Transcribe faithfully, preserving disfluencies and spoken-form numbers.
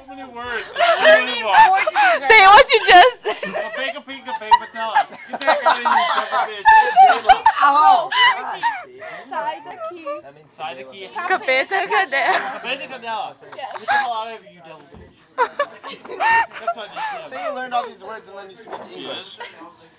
many words. Many more. Say what you just said. Cafe, cafe, cafe, patella. Get that out of here, son of a bitch. Oh. Sai daqui. Sai daqui. Capeta cadela. Capeta cadela. Yes. Get the hell out of here, you devil bitch. That's what I just said. Say you learned all these words and then you speak English.